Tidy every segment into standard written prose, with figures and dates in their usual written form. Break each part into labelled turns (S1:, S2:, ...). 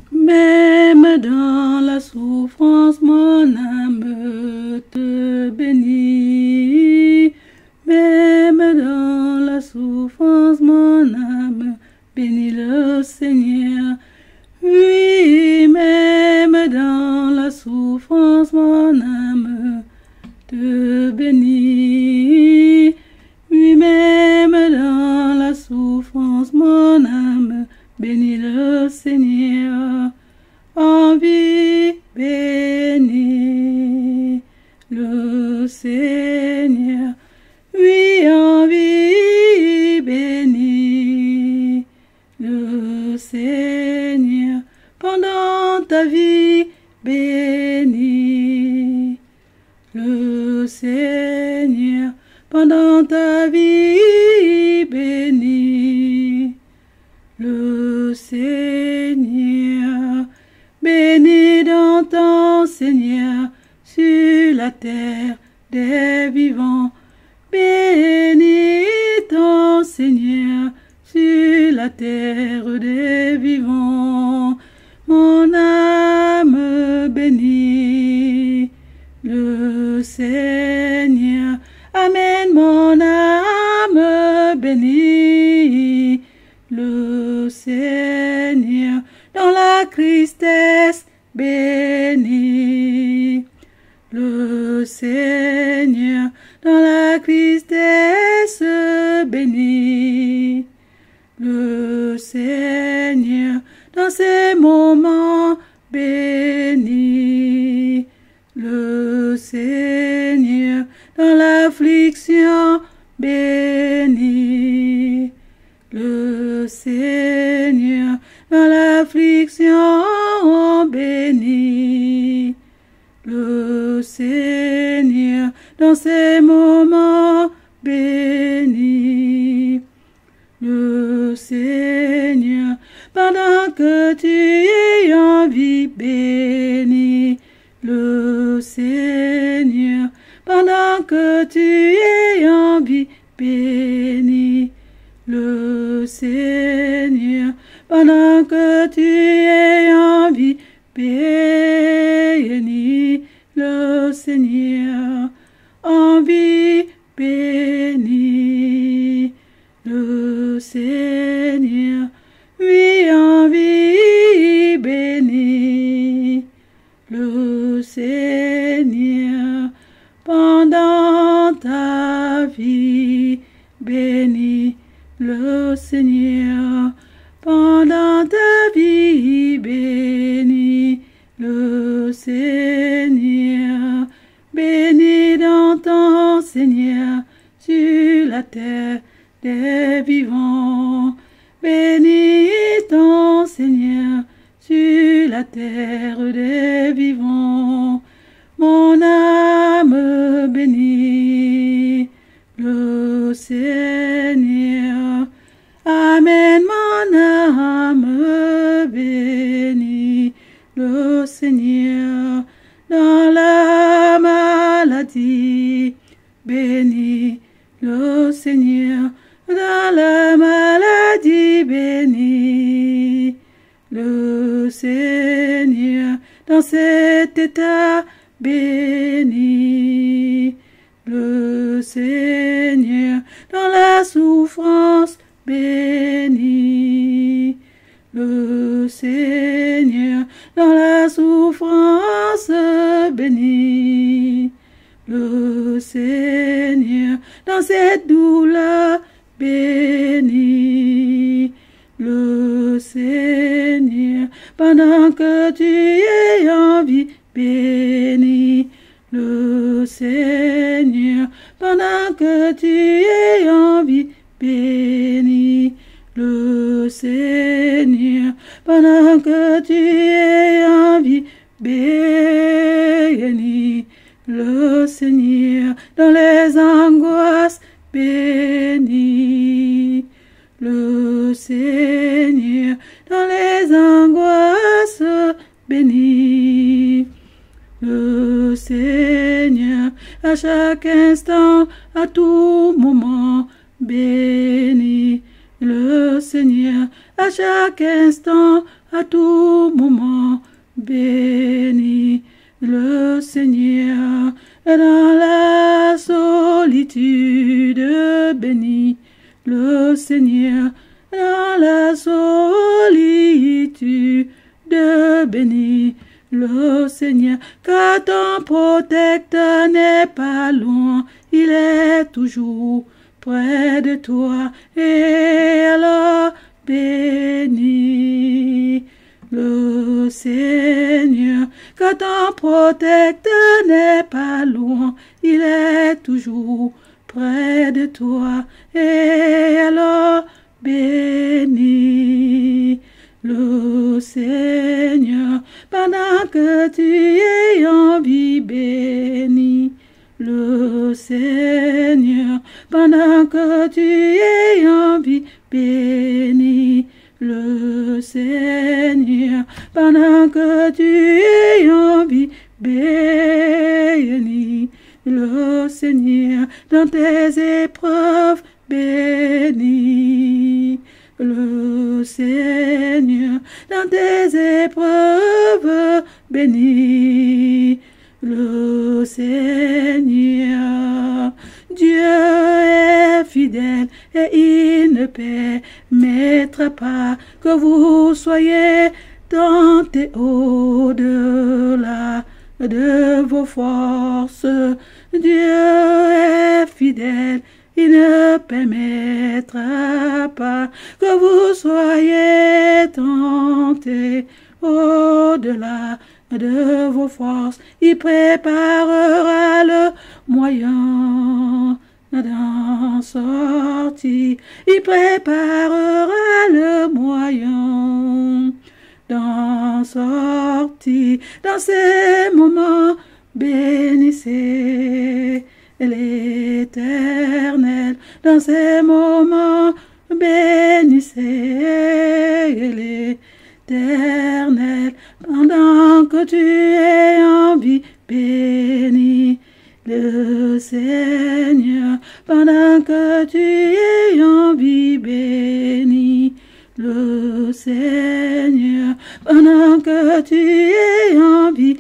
S1: Même dans la souffrance, mon âme te bénit. Même dans la souffrance, mon âme bénit le Seigneur. Oui, même dans la souffrance, mon âme te bénit. Oui, même dans la souffrance, mon âme bénit le Seigneur. En vie, bénis le Seigneur. Oui, en vie, bénis le Seigneur. Pendant ta vie, bénis le Seigneur. Pendant ta vie, bénis le Seigneur. Bénis dans ton Seigneur sur la terre des vivants. Bénis ton Seigneur sur la terre des vivants. Mon âme bénit le Seigneur. Amen, mon âme bénit le Seigneur. Dans la tristesse, bénis le Seigneur. Dans la tristesse, bénis le Seigneur. Dans ces moments, bénis le Seigneur. Dans l'affliction, bénis le Seigneur. Dans l'affliction, bénis le Seigneur. Dans ces moments, bénis le Seigneur. Pendant que tu es en vie, bénis le Seigneur. Pendant que tu es en vie, bénis le Seigneur. Pendant que tu es en vie, bénis le Seigneur. En vie, bénis le Seigneur. Oui, en vie, bénis le Seigneur. Pendant ta vie, bénis le Seigneur. Pendant ta vie, bénis le Seigneur. Bénis dans ton Seigneur sur la terre des vivants. Bénis ton Seigneur sur la terre des vivants. Mon âme bénit le Seigneur. Amen, mon âme bénit le Seigneur. Dans la maladie, bénis le Seigneur. Dans la maladie, bénis le Seigneur. Dans cet état, bénis le Seigneur. Dans la souffrance, bénis le Seigneur. Dans la souffrance, bénis le Seigneur. Dans cette douleur, bénis le Seigneur. Pendant que tu es en vie, bénis le Seigneur. Pendant que tu es en vie, bénis le Seigneur. Pendant que tu es en vie, bénis le Seigneur. Dans les angoisses, bénis le Seigneur. Dans les angoisses, bénis le Seigneur. À chaque instant, à tout moment, bénis le Seigneur. À chaque instant, à tout tout moment. Bénis le Seigneur dans la solitude. Bénis le Seigneur dans la solitude. Bénis le Seigneur, car ton protecteur n'est pas loin, il est toujours près de toi. Et alors bénis le Seigneur, car ton protecteur n'est pas loin, il est toujours près de toi. Et alors bénis le Seigneur, pendant que tu es en vie, bénis le Seigneur, pendant que tu es en vie, bénis le Seigneur, pendant que tu es en vie, bénis le Seigneur, dans tes épreuves, bénis le Seigneur, dans tes épreuves, bénis le Seigneur. Dieu est fidèle et il ne permettra pas que vous soyez tentés au-delà de vos forces. Dieu est fidèle, il ne permettra pas que vous soyez tentés au-delà de vos forces. Il préparera le moyen d'en sortir. Il préparera le moyen d'en sortir. Dans ces moments, bénissez l'Éternel. Dans ces moments, bénissez l'Éternel. Pendant que tu es en vie, bénis le Seigneur. Pendant que tu es en vie, bénis le Seigneur. Pendant que tu es en vie,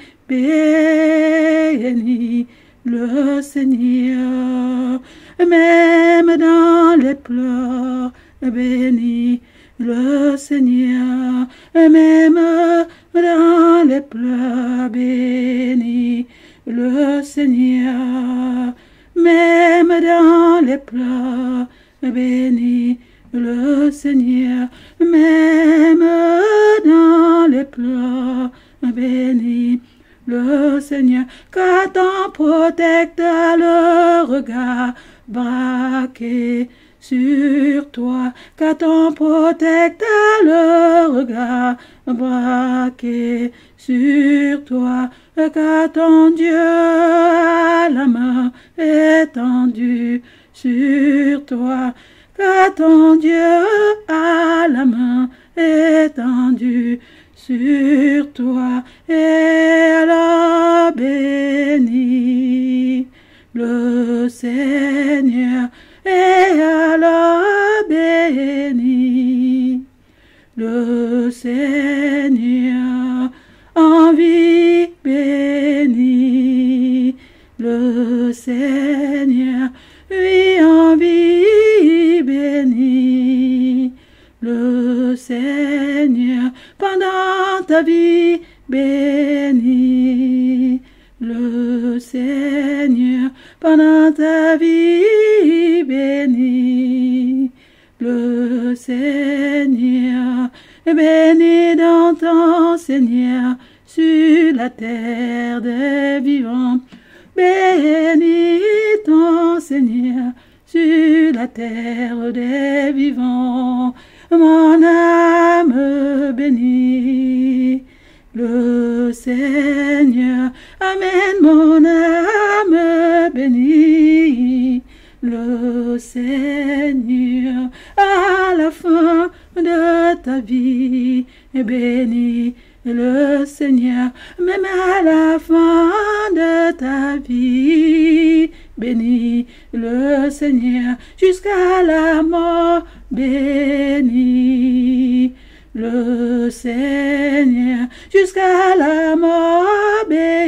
S1: bénis le Seigneur. Même dans les pleurs, bénis le Seigneur. Même dans les pleurs, bénis le Seigneur. Même dans les pleurs, bénis le Seigneur. Même dans les pleurs, bénis le Seigneur. Car ton protecteur le regard braqué sur toi, car ton protecteur le regard braqué sur toi, car ton Dieu a la main étendue sur toi, car ton Dieu a la main étendue sur toi. Et alors bénis le Seigneur. Et alors bénis le Seigneur. En vie bénis le Seigneur. Oui, en vie bénis le Seigneur. Pendant ta vie bénis le Seigneur. Pendant ta vie bénis le Seigneur. Bénis dans ton Seigneur sur la terre des vivants. Bénis ton Seigneur sur la terre des vivants. Mon âme bénit le Seigneur. Amen, mon âme bénit le Seigneur. À la fin de ta vie, bénis le Seigneur. Même à la fin de ta vie, bénis le Seigneur. Jusqu'à la mort, bénis le Seigneur, jusqu'à la mort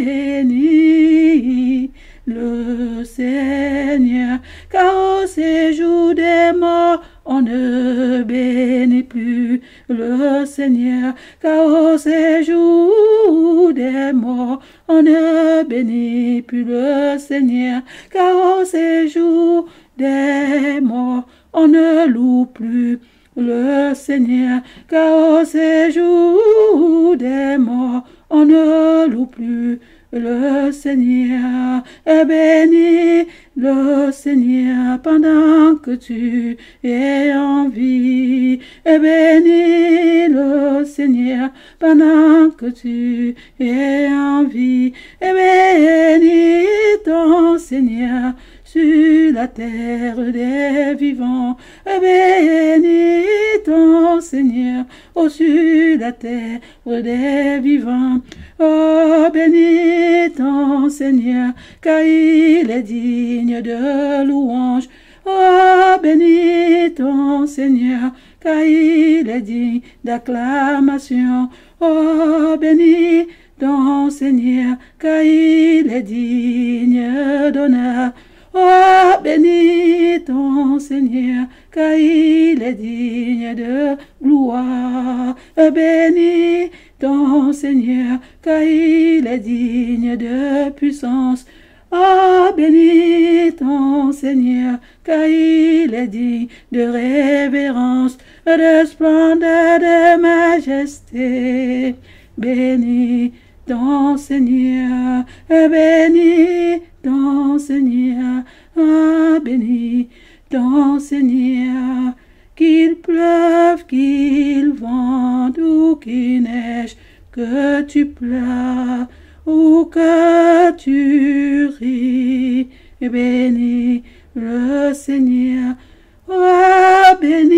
S1: béni le Seigneur, car au séjour des morts, on ne bénit plus le Seigneur, car au séjour des morts, on ne bénit plus le Seigneur, car au séjour des morts, on ne loue plus le Seigneur, car au séjour des morts, on ne loue plus le Seigneur. Et bénis le Seigneur pendant que tu es en vie. Et bénis le Seigneur pendant que tu es en vie. Et bénis ton Seigneur sur la terre des vivants. Et bénis ton Seigneur sur la terre des vivants. Oh, bénis ton Seigneur, car il est digne de louange. Oh, bénis ton Seigneur, car il est digne d'acclamation. Oh, bénis ton Seigneur, car il est digne d'honneur. Oh, bénis ton Seigneur, car il est digne de gloire. Bénis ton Seigneur, car il est digne de puissance. Oh, bénis ton Seigneur, car il est digne de révérence, de splendeur, de majesté. Bénis ton Seigneur, bénis ton Seigneur, bénis ton Seigneur. Qu'il pleuve, qu'il vente ou qu'il neige, que tu pleures ou que tu ris, bénis le Seigneur. Oh, bénis